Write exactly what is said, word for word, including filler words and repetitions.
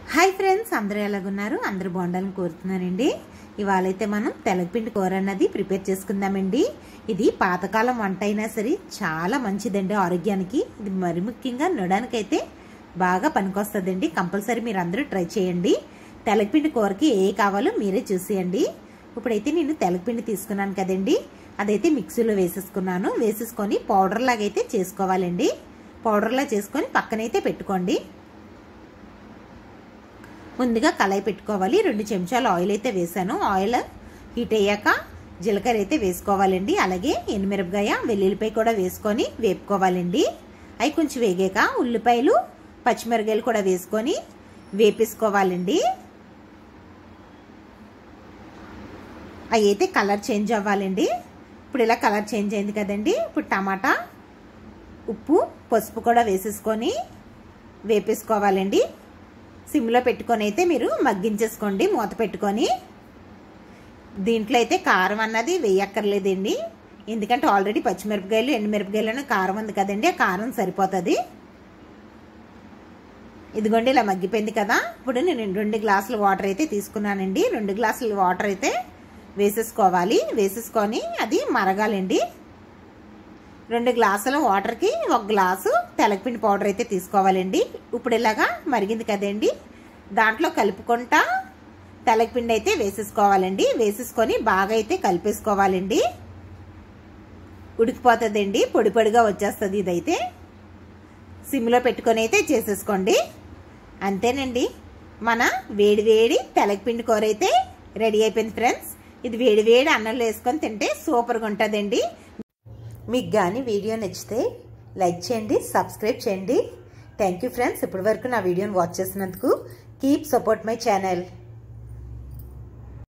Hi friends, అందరూ ఎలాగున్నారు? అందరూ బాగుండాలని కోరుతున్నానండి. ఇవాళైతే మనం తెలగపిండి కూర అన్నది ప్రిపేర్ చేసుకుందామండి. ఇది పాతకాలం వంట అయినా సరే చాలా మంచిదండి ఆరోగ్యానికి. ఇది మరి ముఖ్యంగా నడడానికైతే బాగా పనికొస్తుందండి. కంపల్సరీ మీరు అందరూ ట్రై చేయండి. తెలగపిండి కూరకి ఏ కావాలో మీరే చూసేయండి. ఇప్పుడైతే నేను తెలగపిండి తీసుకున్నాను కదండి, అదైతే మిక్సీలో వేసేసుకున్నాను. వేసేసుకొని పౌడర్ లాగైతే చేసుకోవాలండి. పౌడర్లా చేసుకొని పక్కనైతే పెట్టుకోండి. ముందుగా కళాయి పెట్టుకోవాలి. రెండు చెంచాలు ఆయిల్ అయితే వేసాను. ఆయిల్ హీట్ అయ్యాక జీలకర్ర అయితే వేసుకోవాలండి. అలాగే ఎండుమిరపకాయ, వెల్లుల్లిపాయ కూడా వేసుకొని వేపుకోవాలండి. అవి కొంచెం వేగాక ఉల్లిపాయలు, పచ్చిమిరపకాయలు కూడా వేసుకొని వేపేసుకోవాలండి. అవి అయితే కలర్ చేంజ్ అవ్వాలండి. ఇప్పుడు ఇలా కలర్ చేంజ్ అయింది కదండి. ఇప్పుడు టమాటా, ఉప్పు, పసుపు కూడా వేసేసుకొని వేపేసుకోవాలండి. సిమ్లో పెట్టుకొని అయితే మీరు మగ్గించేసుకోండి మూత పెట్టుకొని. దీంట్లో అయితే కారం అన్నది వేయక్కర్లేదండి, ఎందుకంటే ఆల్రెడీ పచ్చిమిరపకాయలు, ఎండుమిరపకాయలను కారం ఉంది కదండి, ఆ కారం సరిపోతుంది. ఇదిగోండి ఇలా మగ్గిపోయింది కదా. ఇప్పుడు నేను రెండు గ్లాసుల వాటర్ అయితే తీసుకున్నానండి. రెండు గ్లాసుల వాటర్ అయితే వేసేసుకోవాలి. వేసేసుకొని అది మరగాలండి. రెండు గ్లాసుల వాటర్కి ఒక గ్లాసు తెలగపిండి పౌడర్ అయితే తీసుకోవాలండి. ఇప్పుడు ఇలాగా మరిగింది కదండి, దాంట్లో కలుపుకుంటా తెలగపిండి అయితే వేసేసుకోవాలండి. వేసేసుకొని బాగా అయితే కలిపేసుకోవాలండి. ఉడికిపోతుందండి, పొడి పొడిగా వచ్చేస్తుంది. ఇదైతే సిమ్లో పెట్టుకొని అయితే చేసేసుకోండి. అంతేనండి, మన వేడి వేడి తెలగపిండి కూర అయితే రెడీ అయిపోయింది ఫ్రెండ్స్. ఇది వేడి వేడి అన్నంలో వేసుకొని తింటే సూపర్గా ఉంటుందండి. మీకు కానీ వీడియో నచ్చితే లైక్ చేయండి, సబ్స్క్రైబ్ చేయండి. థ్యాంక్ యూ ఫ్రెండ్స్, ఇప్పటి వరకు నా వీడియోని వాచ్ చేసినందుకు. Keep support my channel.